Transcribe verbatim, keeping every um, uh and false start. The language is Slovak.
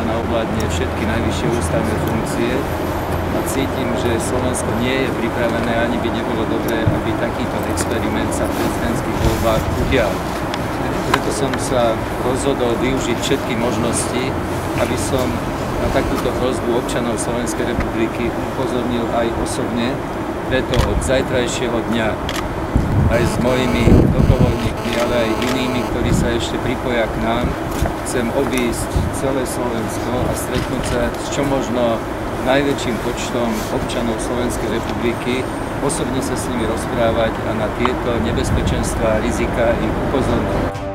strana ovládne všetky najvyššie ústavné funkcie a cítim, že Slovensko nie je pripravené, ani by nebolo dobré, aby takýto experiment sa v prezidentských voľbách udial. Preto som sa rozhodol využiť všetky možnosti, aby som na takúto hrozbu občanov Slovenskej republiky upozornil aj osobne. Preto od zajtrajšieho dňa aj s mojimi dobrovoľníkmi, ale aj inými, ktorí sa ešte pripoja k nám, chcem obísť celé Slovensko a stretnúť sa s čo možno najväčším počtom občanov Slovenskej republiky, osobne sa s nimi rozprávať a na tieto nebezpečenstvá a rizika ich upozorniť.